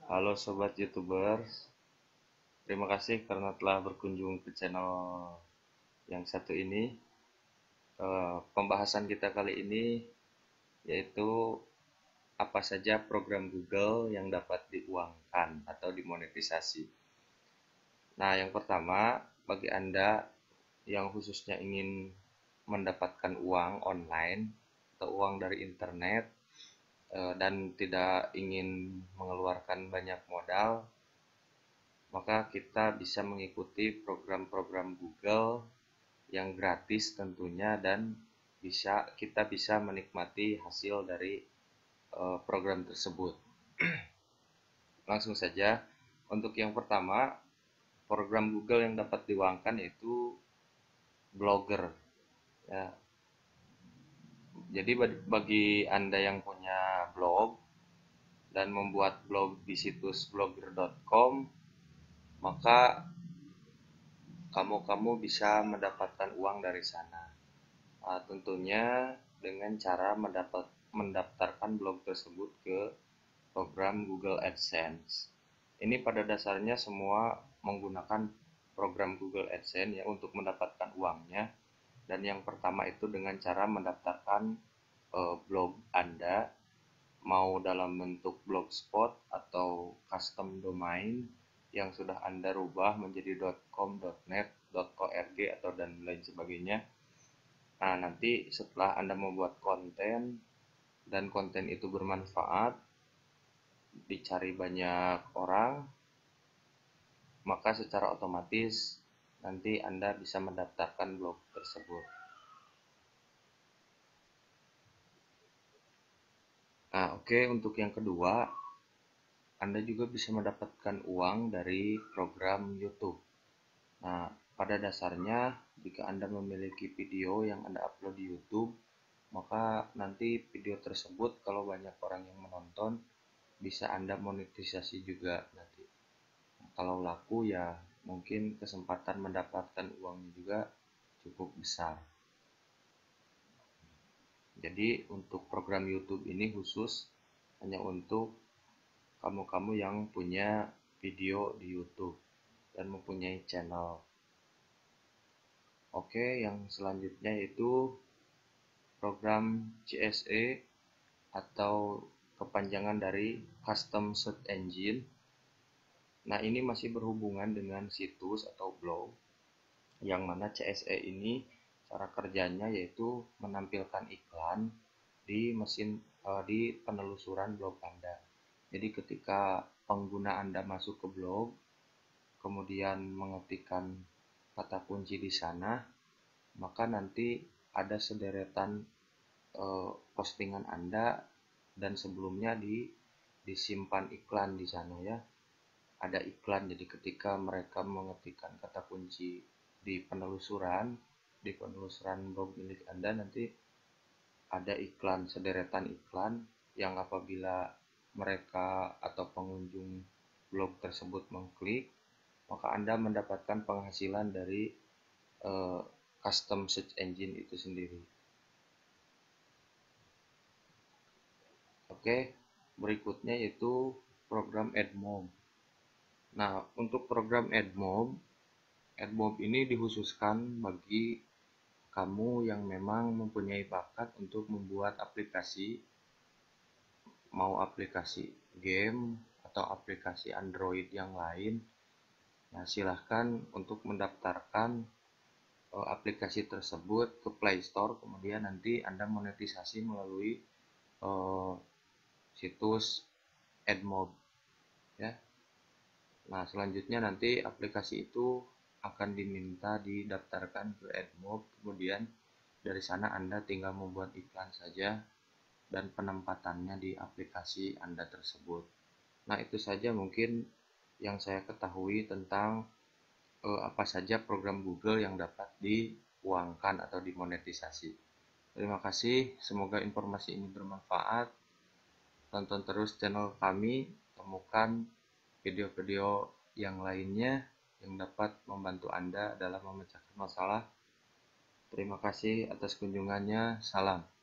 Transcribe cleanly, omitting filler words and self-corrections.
Halo Sobat YouTubers, terima kasih karena telah berkunjung ke channel yang satu ini. Pembahasan kita kali ini yaitu apa saja program Google yang dapat diuangkan atau dimonetisasi. Nah, yang pertama, bagi Anda yang khususnya ingin mendapatkan uang online atau uang dari internet dan tidak ingin mengeluarkan banyak modal, maka kita bisa mengikuti program-program Google yang gratis tentunya dan kita bisa menikmati hasil dari program tersebut. Langsung saja, untuk yang pertama, program Google yang dapat diuangkan yaitu Blogger. Ya. Jadi bagi Anda yang punya blog dan membuat blog di situs blogger.com, maka kamu bisa mendapatkan uang dari sana. Tentunya dengan cara mendaftarkan blog tersebut ke program Google AdSense. Ini pada dasarnya semua menggunakan program Google AdSense ya untuk mendapatkan uangnya. Dan yang pertama itu dengan cara mendaftarkan blog Anda, mau dalam bentuk blogspot atau custom domain yang sudah Anda rubah menjadi .com, .net, .org atau dan lain sebagainya. Nah, nanti setelah Anda membuat konten dan konten itu bermanfaat, dicari banyak orang, maka secara otomatis nanti Anda bisa mendaftarkan blog tersebut. Nah, oke, untuk yang kedua, Anda juga bisa mendapatkan uang dari program YouTube. Nah, pada dasarnya jika Anda memiliki video yang Anda upload di YouTube, maka nanti video tersebut kalau banyak orang yang menonton, bisa Anda monetisasi juga nanti. Kalau laku ya mungkin kesempatan mendapatkan uangnya juga cukup besar. Jadi untuk program YouTube ini khusus hanya untuk kamu-kamu yang punya video di YouTube dan mempunyai channel. Oke, yang selanjutnya yaitu program CSE atau kepanjangan dari Custom Search Engine. Nah, ini masih berhubungan dengan situs atau blog, yang mana CSE ini cara kerjanya yaitu menampilkan iklan di di penelusuran blog Anda. Jadi ketika pengguna Anda masuk ke blog, kemudian mengetikkan kata kunci di sana, maka nanti ada sederetan postingan Anda dan sebelumnya disimpan iklan di sana ya. Ada iklan, jadi ketika mereka mengetikkan kata kunci di penelusuran blog milik Anda, nanti ada iklan, sederetan iklan yang apabila mereka atau pengunjung blog tersebut mengklik, maka Anda mendapatkan penghasilan dari custom search engine itu sendiri. Oke, berikutnya yaitu program AdMob. Nah, untuk program AdMob ini dikhususkan bagi kamu yang memang mempunyai bakat untuk membuat aplikasi, mau aplikasi game atau aplikasi Android yang lain. Nah, silahkan untuk mendaftarkan aplikasi tersebut ke Play Store, kemudian nanti Anda monetisasi melalui situs AdMob ya. Nah, selanjutnya nanti aplikasi itu akan diminta didaftarkan ke AdMob, kemudian dari sana Anda tinggal membuat iklan saja dan penempatannya di aplikasi Anda tersebut. Nah, itu saja mungkin yang saya ketahui tentang apa saja program Google yang dapat diuangkan atau dimonetisasi. Terima kasih, semoga informasi ini bermanfaat. Tonton terus channel kami, temukan video-video yang lainnya yang dapat membantu Anda dalam memecahkan masalah. Terima kasih atas kunjungannya. Salam.